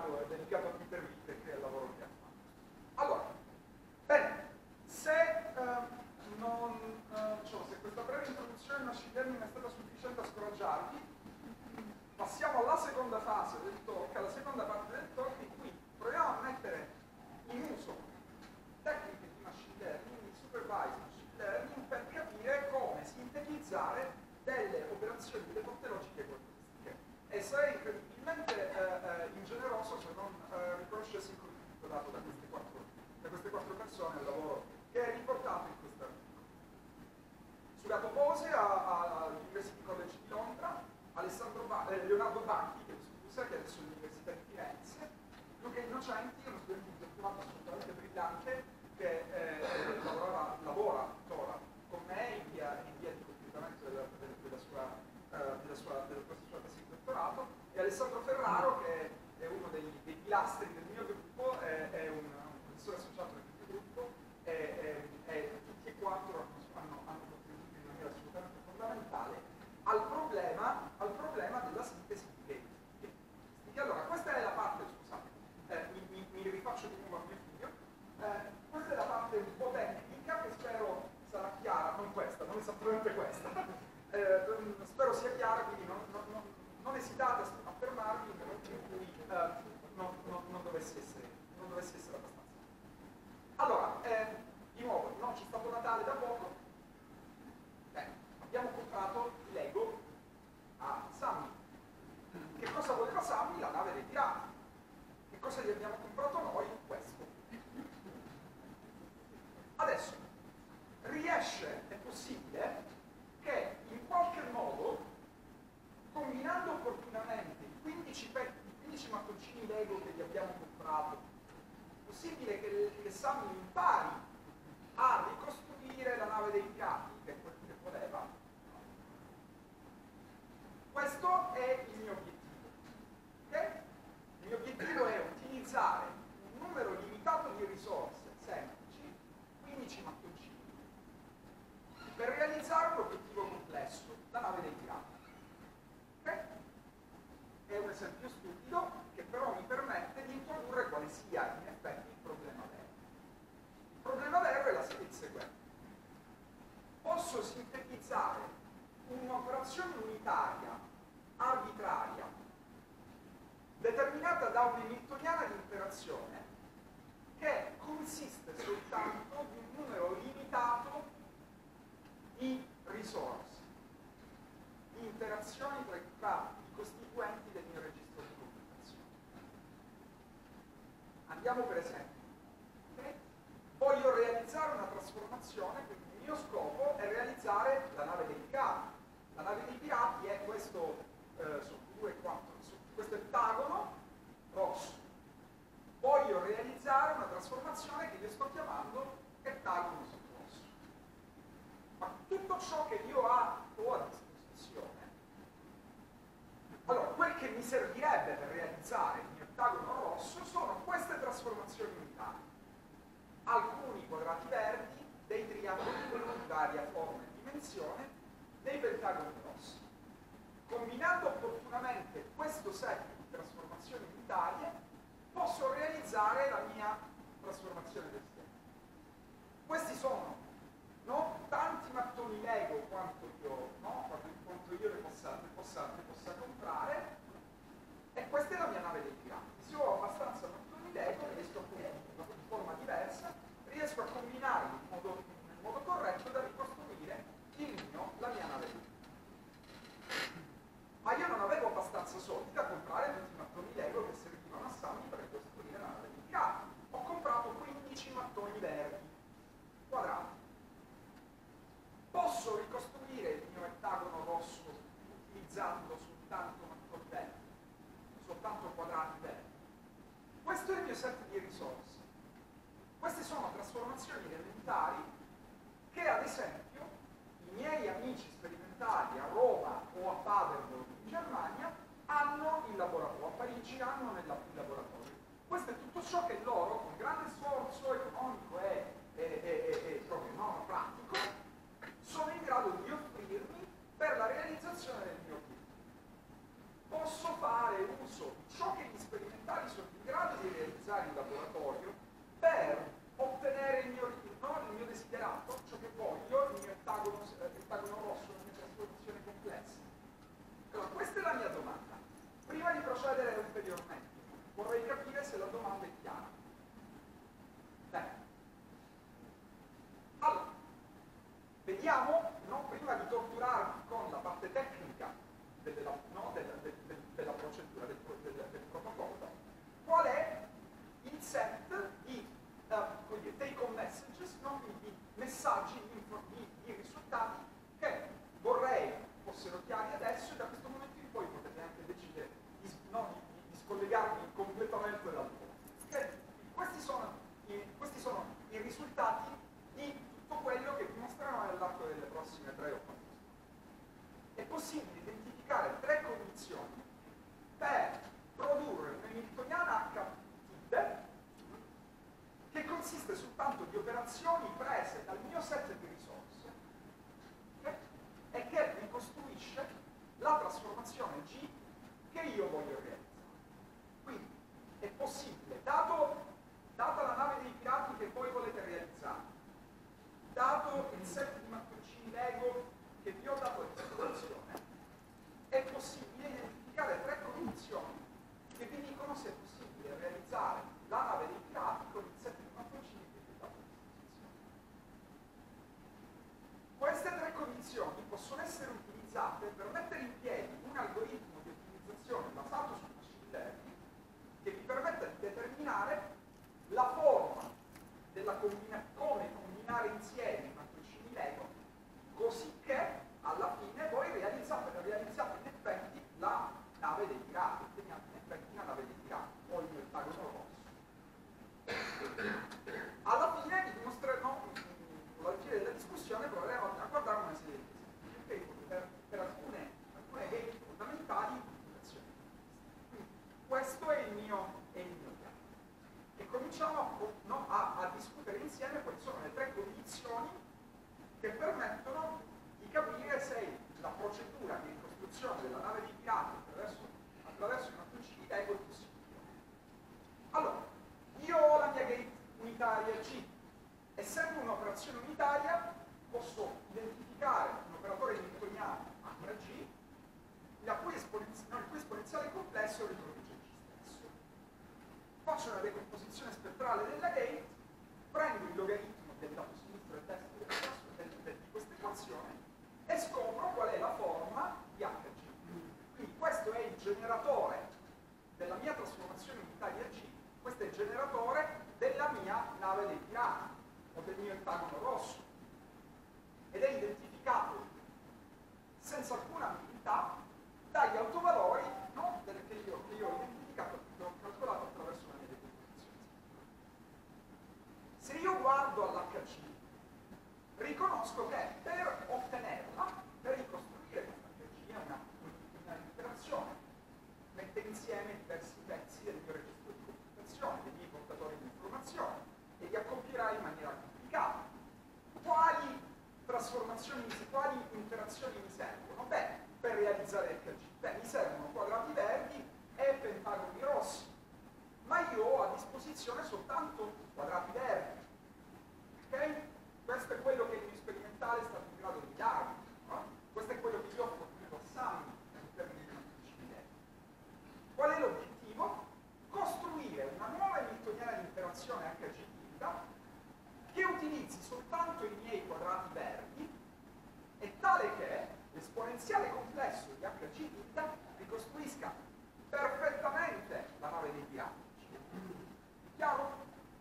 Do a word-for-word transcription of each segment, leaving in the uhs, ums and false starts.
delicato, è delicato anche per vite, che è il lavoro che ha fatto. Allora, bene, se, eh, non, eh, diciamo, se questa breve introduzione al machine learning è stata sufficiente a scoraggiarvi, passiamo alla seconda fase del talk, alla seconda parte del talk, in cui proviamo a mettere in uso tecniche di machine learning, di supervised machine learning, per capire come sintetizzare delle operazioni, delle porte logiche quantistiche. E sarei incredibilmente eh, eh, ingeneroso se non eh, riconoscessi il contributo dato da queste quattro, da queste quattro persone al lavoro che è riportato in questo articolo. Sugato Bose all'University College di Londra, Alessandro ba eh, Leonardo Banchi, che scusa, che adesso è all'Università di Firenze, Luca Innocenti, uno studente di dottorato assolutamente brillante, che eh, lavorava, lavora tuttora con me in via, in via di completamento della, della, della sua, uh, della sua, della sua tesi di dottorato, e Alessandro Ferraro, che è uno dei, dei pilastri del mio gruppo, è, è un, un professore associato del mio gruppo, e, e, e tutti e quattro hanno, hanno contribuito in maniera assolutamente fondamentale al problema, al problema della sintesi di dati. Allora, questa è la parte, scusate, eh, mi, mi, mi rifaccio di nuovo a mio figlio, eh, questa è la parte un po' tecnica che spero sarà chiara, non questa, non esattamente questa, eh, spero sia chiara, quindi non, non, non, non esitate a fermarvi nel momento in cui eh, non, non, non, dovessi essere, non dovessi essere abbastanza. Allora, eh, di nuovo, non c'è stato Natale da poco, beh, abbiamo comprato i Lego a Sammy. Che cosa voleva Sammy? La nave dei pirati. Che cosa gli abbiamo comprato noi? Questo. Adesso, riesce, è possibile, che in qualche modo, combinando opportunamente i quindici, quindici mattoncini Lego che gli abbiamo comprato, è possibile che, che Sammy impari a ricostruire la nave dei pirati, che è quello che voleva. Questo è il mio obiettivo. Okay? Il mio obiettivo è utilizzare un numero limitato di risorse semplici, quindici mattoncini, per realizzare un obiettivo complesso, la nave dei pirati. Okay? È un esempio stupido che però mi permette di introdurre quale sia in effetti il problema vero. Il problema vero è, la, è il seguente. Posso sintetizzare un'operazione unitaria, arbitraria, determinata da un'hamiltoniana di interazione che consiste soltanto di un numero limitato di risorse, di interazioni tra, tra i costituenti del mio registro di computazione. Andiamo per esempio. Okay? Voglio realizzare una trasformazione, quindi il mio scopo è realizzare la nave dei pirati. La nave dei pirati è questo, eh, su due, quattro, su questo ettagono rosso. Voglio realizzare una trasformazione che io sto chiamando ettagono su rosso. Ma tutto ciò che io ho a disposizione, allora, quel che mi servirebbe per realizzare il mio ettagono rosso sono queste trasformazioni unitarie. Alcuni quadrati verdi, dei triangoli blu di varia forma e dimensione, dei pentagoni rossi. Combinando opportunamente questo set di trasformazioni unitarie, posso realizzare la mia trasformazione del sistema. Questi sono, no, tanti mattoni Lego quanto io, no, quanto io ne possa, ne, possa, ne possa comprare, e questa è la mia nave dei pirati. Se ho abbastanza mattoni Lego, riesco a combinarli in forma diversa, riesco a combinarli in modo, nel modo corretto da ricostruire il mio, la mia nave dei pirati. Ma io non avevo abbastanza soldi da comprare tutti i mattoni Lego che servivano a Sammy per ricostruire la nave dei pirati. Ho comprato quindici mattoni verdi, quadrati. Posso ricostruire il mio ettagono rosso utilizzando soltanto mattoni verdi, soltanto quadrati verdi. Questo è il mio set di risorse. Queste sono trasformazioni elementari che, ad esempio, i miei amici sperimentali a Roma o a Paderborn in Germania hanno in laboratorio, a Parigi hanno nel laboratorio. Questo è tutto ciò che loro, con grande sforzo economico e, e, e, e proprio no, pratico, sono in grado di offrirmi per la realizzazione del mio obiettivo. Posso fare uso di ciò che gli sperimentali sono della, no, della, del, del, della procedura, del, del, del protocollo, qual è il set di uh, take home messages, no? di messaggi, di, di, di risultati che vorrei fossero chiari adesso, e da questo momento in poi potete anche decidere di, no, di, di scollegarvi completamente dal mondo. Okay? Questi, sono i, questi sono i risultati di tutto quello che vi mostrerò nell'arco delle prossime tre o quattro settimane. È possibile identificare tre condizioni per produrre un'hamiltoniana H TID che consiste soltanto di operazioni prese dal mio set di risorse, okay? E che ricostruisce la trasformazione G che io voglio realizzare. Quindi è possibile, dato, data la nave dei pirati che voi volete realizzare, dato il set di mattoncini Lego che vi ho dato in presentazione, è possibile identificare tre condizioni che vi dicono se è possibile realizzare la nave dei pirati con il set di mattoncini che vi ho dato in presentazione. Queste tre condizioni possono essere utilizzate per mettere in piedi un algoritmo di ottimizzazione basato sul machine learning che vi permetta di determinare la forma della combina come combinare insieme i mattoncini Lego, così che alla fine voi realizzate, realizzate in effetti la nave dei pirati, otteniate in effetti la nave dei pirati o il pentagono rosso. Alla fine vi dimostrerò, alla fine della discussione proveremo a guardare una serie di esempi per, per alcune, alcune gate fondamentali di comunicazione. Quindi questo è il mio, è il mio piano. E cominciamo a, no, a, a discutere insieme quali sono le tre condizioni che permettono di capire se la procedura di ricostruzione della nave dei pirati attraverso, attraverso i mattoncini Lego è possibile. Allora, io ho la mia gate unitaria G. Essendo un'operazione unitaria, posso identificare un operatore newtoniano H G, la cui esponenziale, no, il cui esponenziale complesso riproduce G stesso. Faccio una decomposizione spettrale della gate, prendo il logaritmo del lato sinistro e destro di questa equazione e scopro qual è la forma di H G. Quindi questo è il generatore della mia trasformazione unitaria G, questo è il generatore della mia nave dei pirati o del mio pentagono rosso, ed è identificato senza alcuna ambiguità dagli autovalori, no, che, io, che io ho identificato, che ho calcolato attraverso la mia decomposizione. Se io guardo all'H G, riconosco che per ottenerla, per ricostruire questa H G, è una, una interazione, mette insieme diversi pezzi del mio registro di computazione, dei miei portatori di informazione, e li accoppierà in maniera complicata. Quali trasformazioni, quali interazioni mi servono? Beh, per realizzare H G, beh, mi servono quadrati verdi e pentagoni rossi, ma io ho a disposizione soltanto quadrati verdi. Ok? Questo è quello che il mio sperimentale è stato in grado di darmi. No? Questo è quello che io ho fornito a Sammy in termini di mattoncini Lego. Qual è l'obiettivo? Costruire una nuova hamiltoniana di interazione H G tilda che utilizzi soltanto i miei quadrati verdi e tale che l'esponenziale complesso di H G tilda ricostruisca perfettamente la nave dei pirati. Chiaro?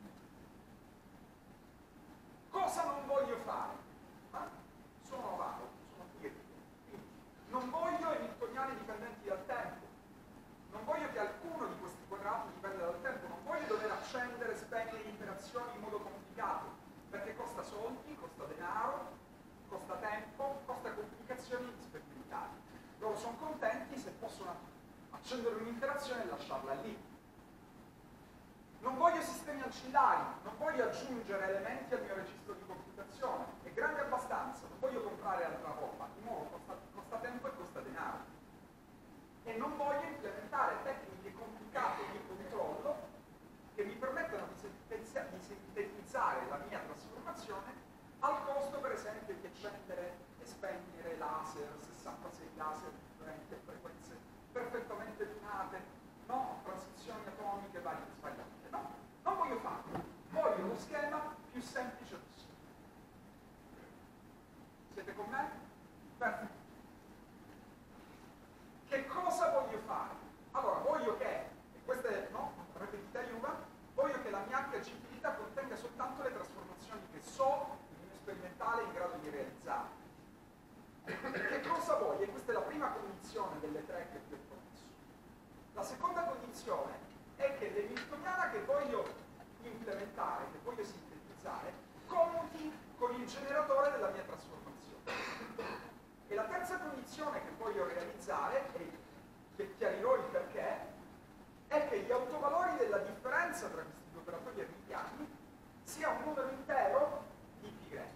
Cosa non voglio fare? Eh? Sono vago, sono quindi non voglio hamiltoniane dipendenti dal tempo. Non voglio che alcuno di questi quadrati dipenda dal tempo, non voglio dover accendere e spegnere interazioni in modo complicato, perché costa soldi, costa denaro, costa tempo, costa complicazioni sperimentali. Loro sono contenti se possono accendere un'interazione e lasciarla lì. Non voglio sistemi ancillari, non voglio aggiungere elementi al mio registro di computazione, è grande abbastanza, non voglio comprare altra roba, di nuovo costa, costa tempo e costa denaro. E non voglio implementare tecniche complicate di controllo che mi permettano di sintetizzare la mia trasformazione al costo, per esempio, di accendere e spegnere laser, sessantasei laser differenti a frequenze perfettamente tunate, no? Transizioni atomiche varie e sbagliate. No, non voglio farlo. Voglio lo schema più semplice possibile. Siete con me? Perfetto. generatore della mia trasformazione. E la terza condizione che voglio realizzare, e che chiarirò il perché, è che gli autovalori della differenza tra questi due operatori ermitiani sia un numero intero di pi grezzo.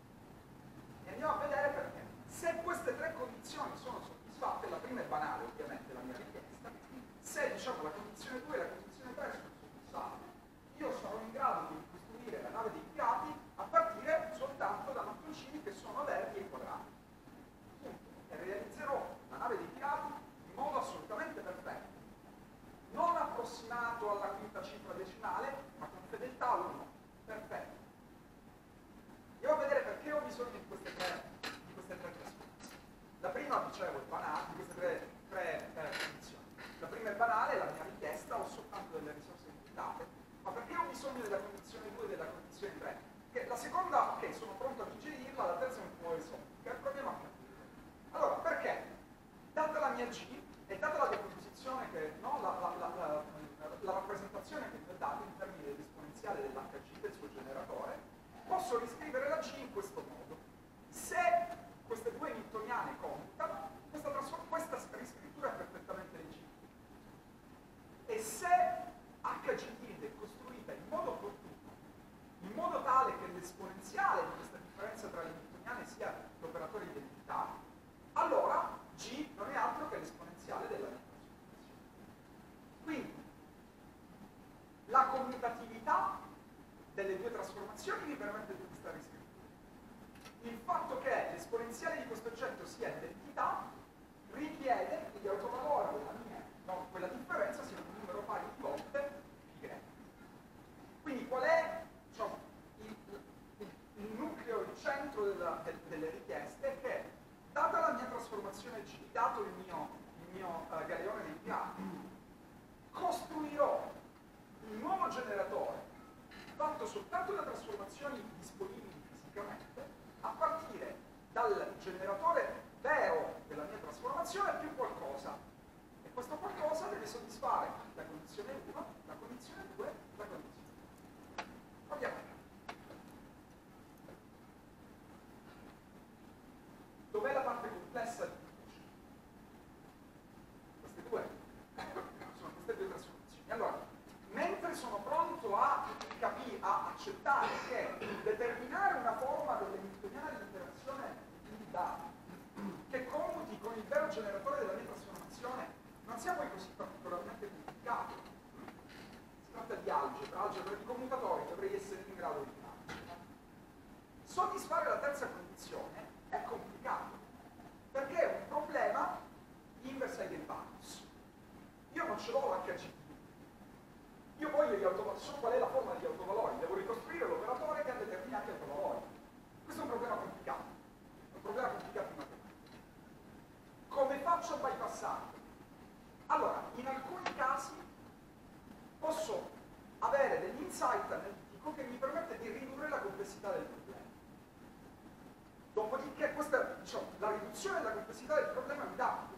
E andiamo a vedere perché. Se queste tre condizioni sono soddisfatte, la prima è banale ovviamente, la mia richiesta, se diciamo la condizione due e la condizione tre sono soddisfatte, io sarò in grado di costruire la nave dei pirati a partire soltanto da mattoncini che sono verdi e quadrati. Punto. E realizzerò la nave dei pirati in modo assolutamente perfetto, non approssimato alla quinta cifra decimale, ma con fedeltà uno. Perfetto. Andiamo a vedere perché ho bisogno di queste tre, di queste tre trasformazioni. La prima, dicevo, è banale, di queste tre, tre eh, condizioni. La prima è banale, la mia richiesta, ho soltanto delle risorse limitate, ma perché ho bisogno della condizione due e della condizione tre? Che la seconda, ok, sono pronto a digerirla, la terza è un po' esotica, proviamo a capire. Allora, perché? Data la mia G, e data la decomposizione che, no, la, la, la, la, la rappresentazione che mi è data in termini dell'esponenziale dell'H G del suo generatore, posso riscrivere la G in questo modo. Se queste due newtoniane contano, questa, questa riscrittura è perfettamente legittima. E se H G tilde è costruita in modo opportuno, in modo tale che l'esponenziale di questa differenza tra le newtoniane sia l'operatore di identità, allora G non è altro che l'esponenziale della mia trasformazione. Quindi la commutatività delle due trasformazioni mi permette di questa riscrittura. Il fatto che l'esponenziale di questo oggetto sia identità richiede che gli autovalori della mia, no, quella differenza sia un numero pari di volte pi grezzo. Quindi qual è, diciamo, il, il, il nucleo, il centro della, del, delle richieste? È che data la mia trasformazione G, dato il mio, il mio uh, galeone dei pirati, costruirò un nuovo generatore fatto soltanto da trasformazioni disponibili fisicamente a partire dal generatore vero della mia trasformazione più qualcosa. E questo qualcosa deve soddisfare la condizione uno, la condizione due, la condizione tre. Proviamo. Dov'è la parte complessa di tutto ciò? Queste due sono queste due trasformazioni. Allora, mentre sono pronto a capire, a accettare che determinare una forma delle newtoniane di interazione di dati che commuti con il vero generatore della mia trasformazione non sia poi così particolarmente complicato. Si tratta di algebra, algebra di commutatori, dovrei essere in grado di fare. Soddisfare la terza condizione è complicato, perché è un problema inverse eigenvalues. Io non ce l'ho l'H G. Io voglio gli autovalori, so qual è la forma degli autovalori, devo ricostruire l'operatore che ha determinati autovalori. Questo è un problema complicato, è un problema complicato in matematica. Come faccio a bypassarlo? Allora, in alcuni casi posso avere degli insight analitico che mi permette di ridurre la complessità del problema. Dopodiché questa, diciamo, la riduzione della complessità del problema mi dà